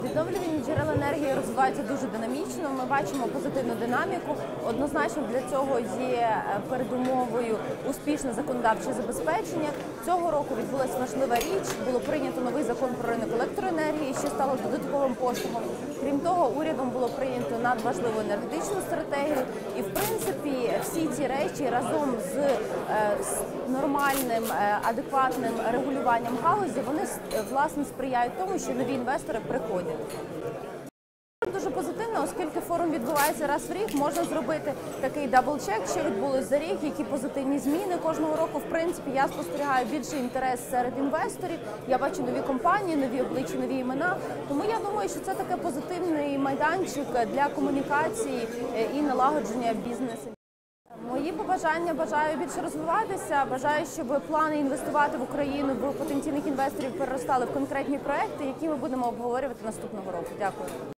Відновлювальні джерела енергії розвиваються дуже динамічно. Ми бачимо позитивну динаміку. Однозначно для цього є передумовою успішне законодавче забезпечення. Цього року відбулася важлива річ. Було прийнято новий закон про ринок електроенергії, що стало додатковим поштовхом. Крім того, урядом було прийнято надважливу енергетичну стратегію. І, в принципі, всі ці речі разом з нормальним, адекватним регулюванням галузі, вони, власне, сприяють тому, що нові інвестори приходять. Дуже позитивно, оскільки форум відбувається раз в рік, можна зробити такий дабл-чек, що відбулось за рік, які позитивні зміни. Кожного року, в принципі, я спостерігаю більший інтерес серед інвесторів, я бачу нові компанії, нові обличчя, нові імена. Тому я думаю, що це таке позитивний майданчик для комунікації і налагодження бізнесу. Мої побажання: бажаю більше розвиватися, бажаю, щоб плани інвестувати в Україну в потенційних інвесторів переростали в конкретні проекти, які ми будемо обговорювати наступного року. Дякую.